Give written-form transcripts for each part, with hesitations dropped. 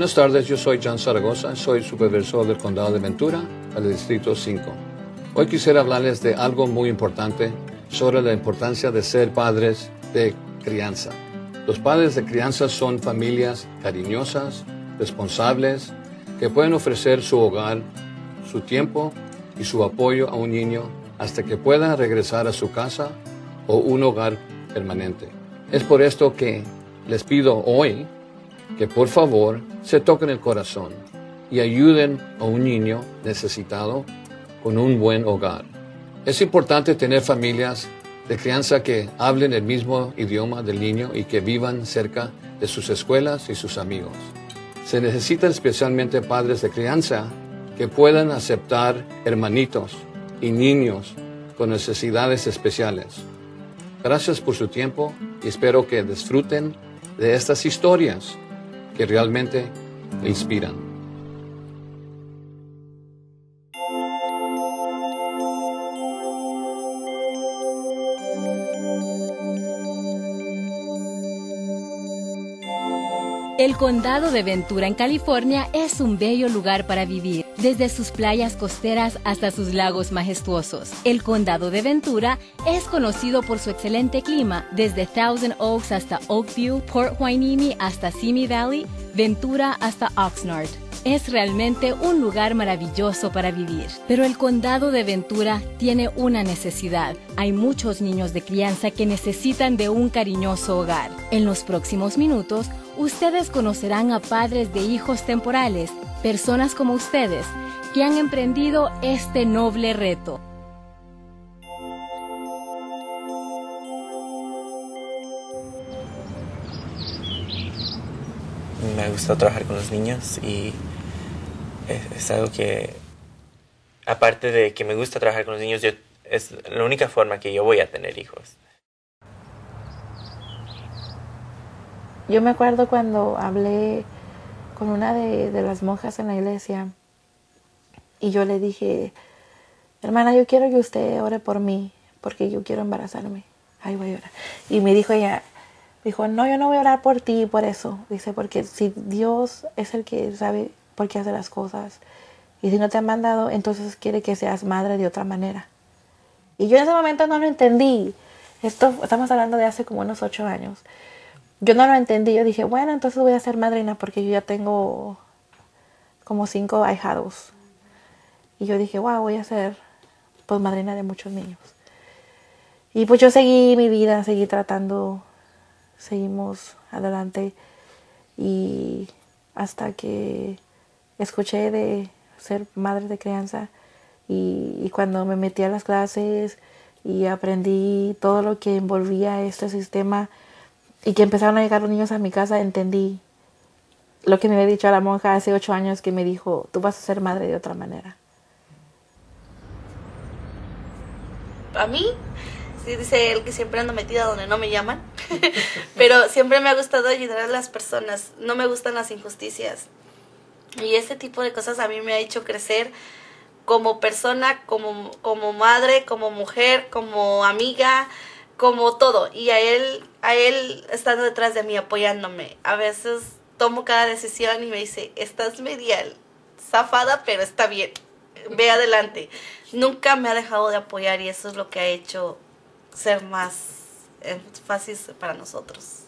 Buenas tardes, yo soy John Zaragoza, soy supervisor del Condado de Ventura, al Distrito 5. Hoy quisiera hablarles de algo muy importante sobre la importancia de ser padres de crianza. Los padres de crianza son familias cariñosas, responsables, que pueden ofrecer su hogar, su tiempo y su apoyo a un niño hasta que pueda regresar a su casa o un hogar permanente. Es por esto que les pido hoy que por favor se toquen el corazón y ayuden a un niño necesitado con un buen hogar. Es importante tener familias de crianza que hablen el mismo idioma del niño y que vivan cerca de sus escuelas y sus amigos. Se necesitan especialmente padres de crianza que puedan aceptar hermanitos y niños con necesidades especiales. Gracias por su tiempo y espero que disfruten de estas historias que realmente le inspiran. El condado de Ventura en California es un bello lugar para vivir, desde sus playas costeras hasta sus lagos majestuosos. El condado de Ventura es conocido por su excelente clima, desde Thousand Oaks hasta Oakview, Port Hueneme hasta Simi Valley, Ventura hasta Oxnard. Es realmente un lugar maravilloso para vivir. Pero el condado de Ventura tiene una necesidad. Hay muchos niños de crianza que necesitan de un cariñoso hogar. En los próximos minutos, ustedes conocerán a padres de hijos temporales, personas como ustedes, que han emprendido este noble reto. Me gusta trabajar con los niños y es algo que, aparte de que me gusta trabajar con los niños, es la única forma que yo voy a tener hijos. Yo me acuerdo cuando hablé con una de las monjas en la iglesia y yo le dije, hermana, yo quiero que usted ore por mí porque yo quiero embarazarme. Ay, voy a orar. Y me dijo ella, no, yo no voy a orar por ti por eso. Dice, porque si Dios es el que sabe por qué hace las cosas y si no te ha mandado, entonces quiere que seas madre de otra manera. Y yo en ese momento no lo entendí. Estamos hablando de hace como unos 8 años. Yo no lo entendí, yo dije, bueno, entonces voy a ser madrina porque yo ya tengo como 5 ahijados. Y yo dije, wow, voy a ser pues madrina de muchos niños. Y pues yo seguí mi vida, seguí tratando, seguimos adelante. Y hasta que escuché de ser madre de crianza y cuando me metí a las clases y aprendí todo lo que envolvía este sistema, y que empezaron a llegar los niños a mi casa, entendí lo que me había dicho a la monja hace 8 años que me dijo, tú vas a ser madre de otra manera. A mí, sí dice él que siempre ando metida donde no me llaman, pero siempre me ha gustado ayudar a las personas, no me gustan las injusticias. Y ese tipo de cosas a mí me ha hecho crecer como persona, como madre, como mujer, como amiga, como todo, y a él estando detrás de mí, apoyándome. A veces tomo cada decisión y me dice, estás media zafada, pero está bien, ve adelante. Nunca me ha dejado de apoyar y eso es lo que ha hecho ser más fácil para nosotros.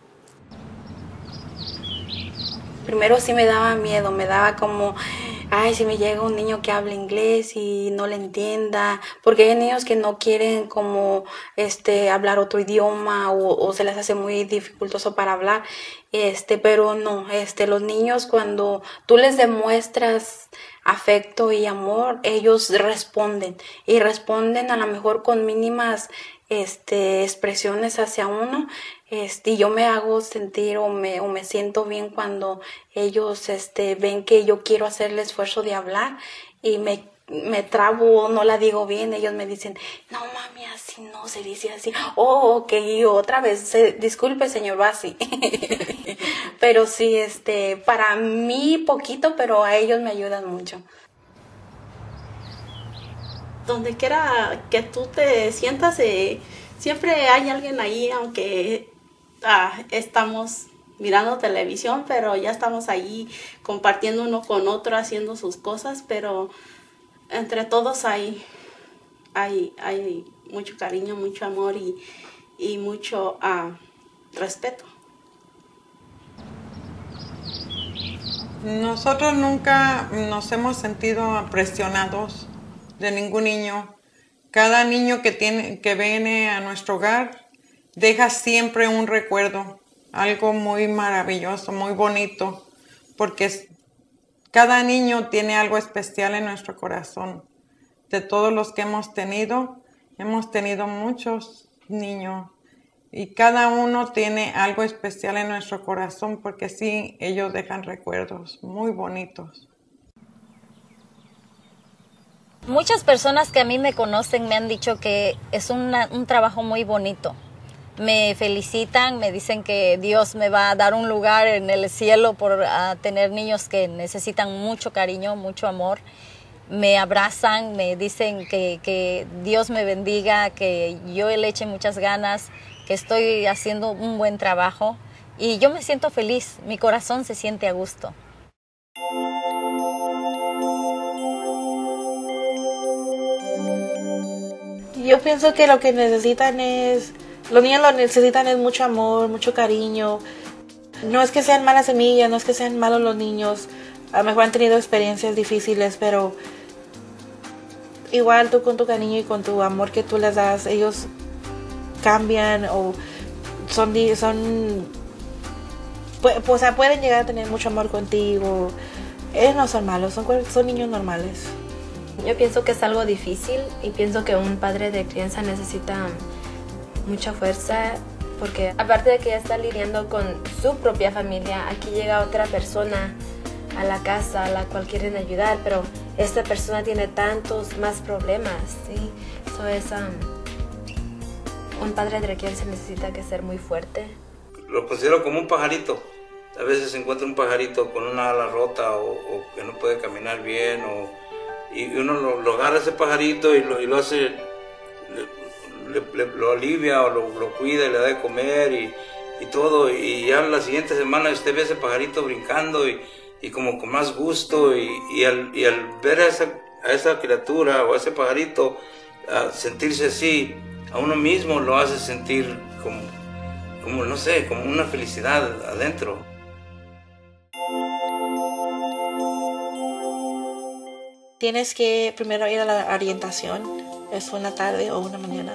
Primero sí me daba miedo, me daba como, ay, si me llega un niño que habla inglés y no le entienda, porque hay niños que no quieren como hablar otro idioma o se les hace muy dificultoso para hablar, pero no, los niños cuando tú les demuestras afecto y amor, ellos responden y responden a lo mejor con mínimas expresiones hacia uno, y yo me hago sentir o me siento bien cuando ellos ven que yo quiero hacer el esfuerzo de hablar y me trabo o no la digo bien. Ellos me dicen, no mami, así no se dice así. Oh, ok, y otra vez, disculpe señor Bassi. Pero sí, para mí poquito, pero a ellos me ayudan mucho. Donde quiera que tú te sientas, siempre hay alguien ahí, aunque estamos mirando televisión, pero ya estamos ahí compartiendo uno con otro, haciendo sus cosas, pero entre todos hay mucho cariño, mucho amor y mucho respeto. Nosotros nunca nos hemos sentido presionados de ningún niño. Cada niño que viene a nuestro hogar deja siempre un recuerdo, algo muy maravilloso, muy bonito, porque cada niño tiene algo especial en nuestro corazón. De todos los que hemos tenido muchos niños y cada uno tiene algo especial en nuestro corazón porque sí, ellos dejan recuerdos muy bonitos. Muchas personas que a mí me conocen me han dicho que es un trabajo muy bonito. Me felicitan, me dicen que Dios me va a dar un lugar en el cielo por tener niños que necesitan mucho cariño, mucho amor. Me abrazan, me dicen que Dios me bendiga, que yo le eche muchas ganas, que estoy haciendo un buen trabajo y yo me siento feliz, mi corazón se siente a gusto. Yo pienso que lo que necesitan los niños lo necesitan es mucho amor, mucho cariño. No es que sean malas semillas, no es que sean malos los niños, a lo mejor han tenido experiencias difíciles, pero igual tú con tu cariño y con tu amor que tú les das, ellos cambian o pueden llegar a tener mucho amor contigo. Ellos no son malos, son niños normales. Yo pienso que es algo difícil y pienso que un padre de crianza necesita mucha fuerza porque aparte de que ya está lidiando con su propia familia, aquí llega otra persona a la casa a la cual quieren ayudar, pero esta persona tiene tantos más problemas, ¿sí? Eso es, un padre de crianza necesita que ser muy fuerte. Lo considero como un pajarito. A veces se encuentra un pajarito con una ala rota o que no puede caminar bien y uno lo agarra ese pajarito y lo hace, lo alivia o lo cuida y le da de comer y todo, y ya la siguiente semana usted ve ese pajarito brincando y como con más gusto y al ver a esa criatura o a ese pajarito a sentirse así, a uno mismo lo hace sentir como no sé, como una felicidad adentro. Tienes que primero ir a la orientación, es una tarde o una mañana.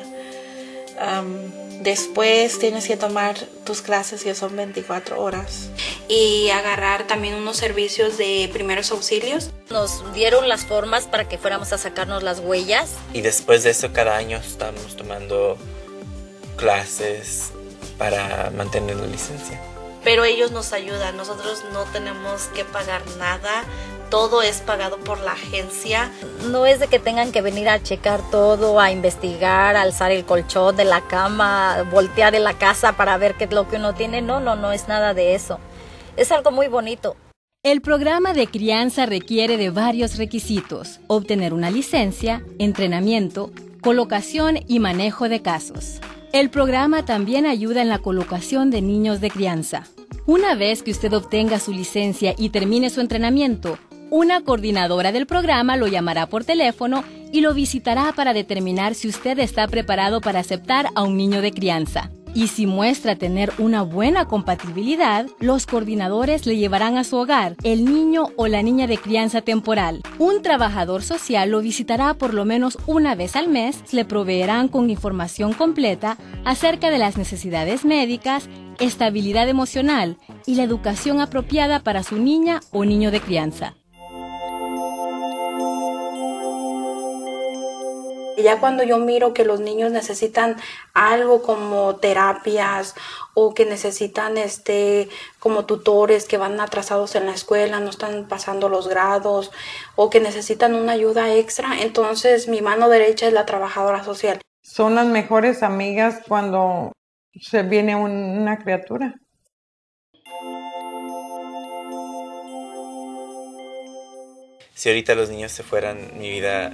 Después tienes que tomar tus clases que son 24 horas. Y agarrar también unos servicios de primeros auxilios. Nos dieron las formas para que fuéramos a sacarnos las huellas. Y después de eso cada año estamos tomando clases para mantener la licencia. Pero ellos nos ayudan, nosotros no tenemos que pagar nada, todo es pagado por la agencia. No es de que tengan que venir a checar todo, a investigar, a alzar el colchón de la cama, voltear en la casa para ver qué es lo que uno tiene. No es nada de eso. Es algo muy bonito. El programa de crianza requiere de varios requisitos: obtener una licencia, entrenamiento, colocación y manejo de casos. El programa también ayuda en la colocación de niños de crianza. Una vez que usted obtenga su licencia y termine su entrenamiento, una coordinadora del programa lo llamará por teléfono y lo visitará para determinar si usted está preparado para aceptar a un niño de crianza. Y si muestra tener una buena compatibilidad, los coordinadores le llevarán a su hogar el niño o la niña de crianza temporal. Un trabajador social lo visitará por lo menos una vez al mes, le proveerán con información completa acerca de las necesidades médicas, estabilidad emocional y la educación apropiada para su niña o niño de crianza. Ya cuando yo miro que los niños necesitan algo como terapias o que necesitan como tutores que van atrasados en la escuela, no están pasando los grados o que necesitan una ayuda extra, entonces mi mano derecha es la trabajadora social. Son las mejores amigas cuando se viene una criatura. Si ahorita los niños se fueran, mi vida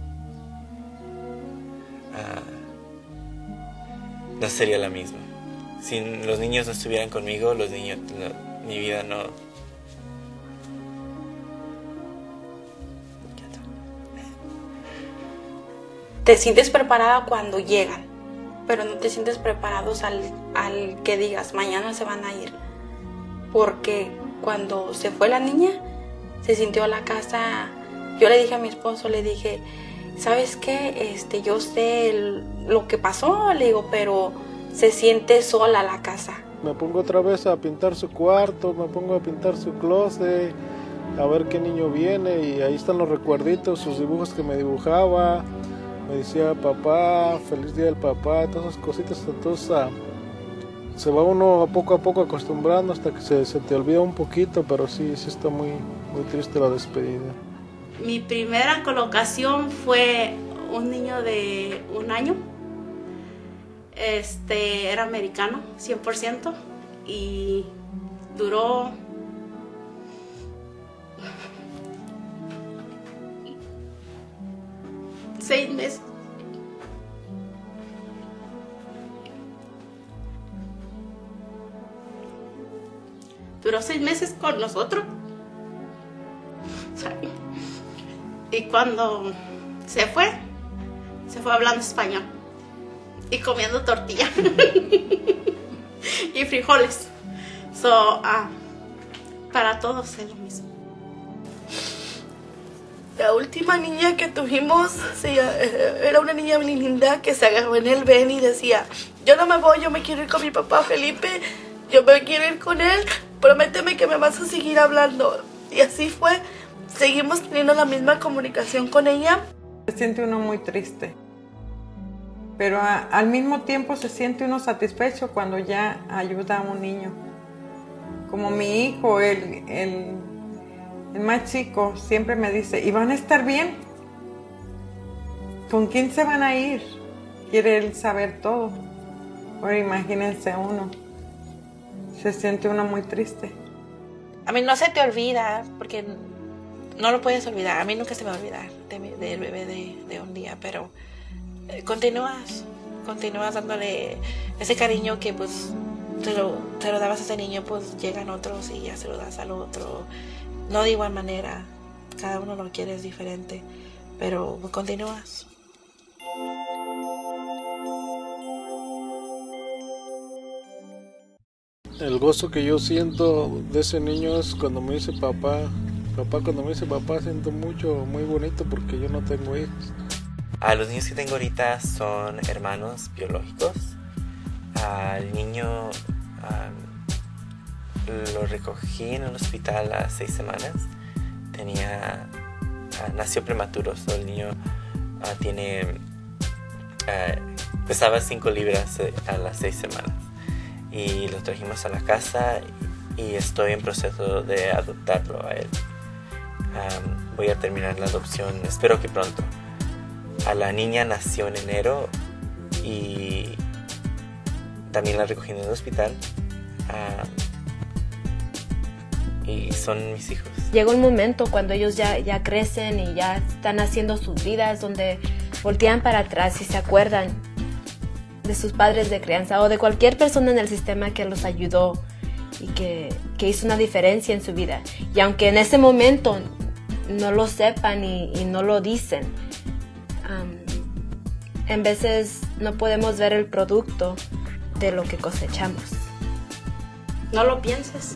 no sería la misma. si los niños no estuvieran conmigo, mi vida no... Te sientes preparada cuando llegan, pero no te sientes preparados al que digas, mañana se van a ir. Porque cuando se fue la niña, se sintió la casa... Yo le dije a mi esposo, le dije, ¿sabes qué? Yo sé lo que pasó, le digo, pero se siente sola la casa. Me pongo otra vez a pintar su cuarto, me pongo a pintar su closet, a ver qué niño viene, y ahí están los recuerditos, sus dibujos que me dibujaba. Me decía papá, feliz día del papá, todas esas cositas. Entonces se va uno a poco acostumbrando hasta que se te olvida un poquito, pero sí está muy triste la despedida. Mi primera colocación fue un niño de 1 año. Era americano, 100%, y duró seis meses. Duró 6 meses con nosotros. Y cuando se fue hablando español y comiendo tortilla y frijoles. Para todos es lo mismo. La última niña que tuvimos era una niña muy linda que se agarró en el ven y decía, yo no me voy, yo me quiero ir con mi papá Felipe, yo me quiero ir con él, prométeme que me vas a seguir hablando. Y así fue, seguimos teniendo la misma comunicación con ella. Se siente uno muy triste, pero al mismo tiempo se siente uno satisfecho cuando ya ayuda a un niño. Como mi hijo, el más chico, siempre me dice, ¿y van a estar bien? ¿Con quién se van a ir? Quiere él saber todo. Ahora imagínense uno, se siente uno muy triste. A mí no se te olvida, porque no lo puedes olvidar. A mí nunca se me va a olvidar del bebé de un día, pero continúas dándole ese cariño que pues te lo dabas a ese niño, pues llegan otros y ya se lo das al otro. No de igual manera, cada uno lo quiere, es diferente, pero pues, continúas. El gozo que yo siento de ese niño es cuando me dice papá, cuando me dice papá siento muy bonito porque yo no tengo hijos. Los niños que tengo ahorita son hermanos biológicos. Al niño lo recogí en un hospital a 6 semanas. Nació prematuro, el niño pesaba 5 libras a las 6 semanas. Y lo trajimos a la casa y estoy en proceso de adoptarlo a él. Voy a terminar la adopción, espero que pronto. A la niña nació en enero y también la recogí en el hospital. Y son mis hijos. Llega un momento cuando ellos ya crecen y ya están haciendo sus vidas, donde voltean para atrás y se acuerdan de sus padres de crianza o de cualquier persona en el sistema que los ayudó y que hizo una diferencia en su vida. Y aunque en ese momento no lo sepan y no lo dicen, en veces no podemos ver el producto de lo que cosechamos. No lo pienses.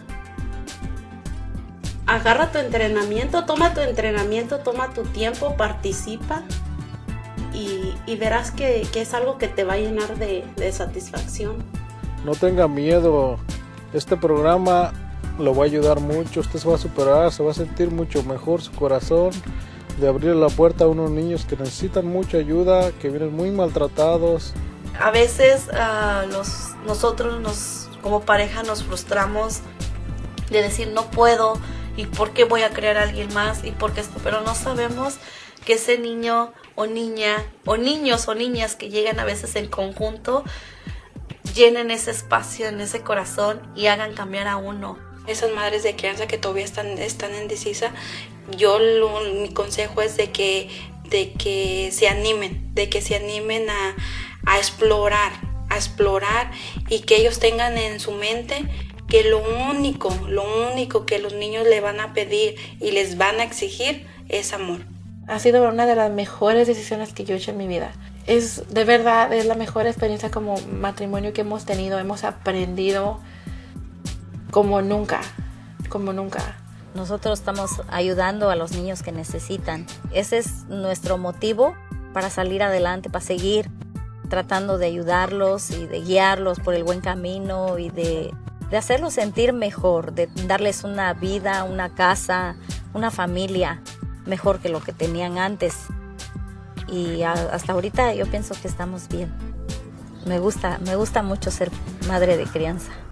Agarra tu entrenamiento, toma tu tiempo, participa y verás que es algo que te va a llenar de satisfacción. No tenga miedo, este programa lo va a ayudar mucho, usted se va a superar, se va a sentir mucho mejor su corazón de abrir la puerta a unos niños que necesitan mucha ayuda, que vienen muy maltratados. A veces nosotros como pareja nos frustramos de decir no puedo y por qué voy a crear a alguien más y por qué esto, pero no sabemos que ese niño o niña o niños o niñas que llegan a veces en conjunto llenen ese espacio en ese corazón y hagan cambiar a uno. Esas madres de crianza que todavía están indecisas, mi consejo es de que se animen, a explorar, a explorar y que ellos tengan en su mente que lo único que los niños le van a pedir y les van a exigir es amor. Ha sido una de las mejores decisiones que yo he hecho en mi vida. De verdad, es la mejor experiencia como matrimonio que hemos tenido. Hemos aprendido como nunca. Nosotros estamos ayudando a los niños que necesitan. Ese es nuestro motivo para salir adelante, para seguir tratando de ayudarlos y de guiarlos por el buen camino y de hacerlos sentir mejor, de darles una vida, una casa, una familia mejor que lo que tenían antes. Y hasta ahorita yo pienso que estamos bien. Me gusta mucho ser madre de crianza.